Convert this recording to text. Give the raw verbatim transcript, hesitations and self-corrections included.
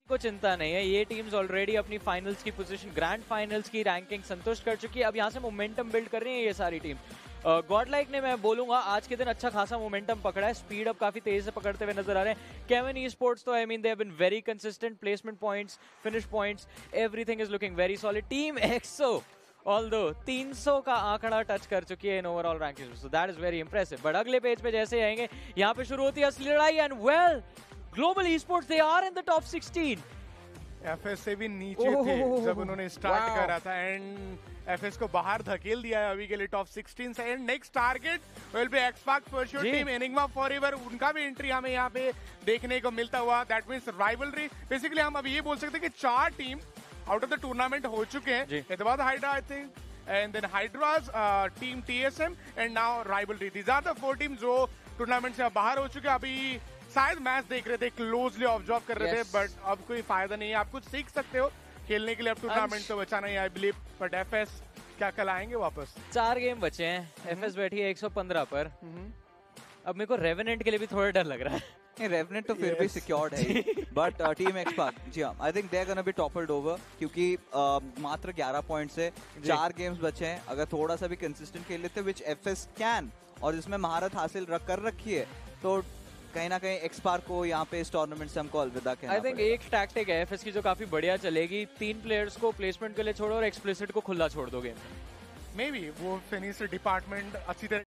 को चिंता नहीं है, ये टीम्स ऑलरेडी अपनी फाइनल्स की पोजीशन, ग्रैंड फाइनल्स की रैंकिंग संतुष्ट कर चुकी है। अब यहाँ से मोमेंटम बिल्ड कर रही है ये सारी टीम। गॉड लाइक ने, मैं बोलूंगा आज के दिन अच्छा खासा मोमेंटम पकड़ा है, स्पीड अप काफी तेज से पकड़ते हुए नजर आ रहे हैं। केविन ई स्पोर्ट्स तो I mean they have been very consistent, placement points, finish points, everything is looking very solid. Team Exo although तीन सौ का आंकड़ा टच कर चुकी है in overall ranking, so that is very impressive. But अगले page पे जैसे आएंगे, यहाँ पे शुरू होती है असली लड़ाई and well Global esports they are in the top sixteen. FS से भी नीचे थे जब उन्होंने स्टार्ट करा था एंड एफएस को बाहर धकेल दिया है अभी के लिए टॉप सिक्सटीन से। And next target will be Xspark for sure, team Enigma forever, उनका भी एंट्री हमें यहाँ पे देखने को मिलता हुआ। दैट मींस राइवलरी, बेसिकली हम अभी ये बोल सकते हैं कि चार team out of the tournament हो चुके हैं। इसके बाद Hydra I think, and then Hydra's team TSM and now rivalry. These are the four team जो टूर्नामेंट से बाहर हो चुके हैं। अभी शायद मैच देख रहे थे, क्लोजली ऑब्जर्व कर रहे yes. थे, बट अब कोई फायदा नहीं है। आप कुछ सीख सकते हो खेलने के लिए, अब टूर्नामेंट तो बचा नहीं है आई बिलीव। बट एफएस क्या कल आएंगे वापस? चार गेम बचे हैं, एफएस बैठी है एक सौ पंद्रह पर। अब मेरे को रेवेनेंट के लिए भी थोड़ा डर लग रहा है। रेवेनेंट तो फिर yes. भी सिक्योर्ड है, बट टीम एक्सपार्क जी हाँ, I think they are gonna be toppled over, क्योंकि uh, मात्र ग्यारह पॉइंट से चार गेम्स बचे हैं। अगर थोड़ा सा भी कंसिस्टेंट खेल लेते, विच एफएस कैन, और इसमें महारत हासिल रख कर रखी है, तो कहीं ना कहीं एक्सपार्क को यहाँ पे इस टूर्नामेंट से हमको अलविदा कहना आई थिंक एक टैक्टिक है एफएस की जो काफी बढ़िया चलेगी, तीन प्लेयर्स को प्लेसमेंट के लिए छोड़ो और एक्सप्लिसिट को खुला छोड़ दो गेम में। मे बी वो फिनिश डिपार्टमेंट अच्छी तरह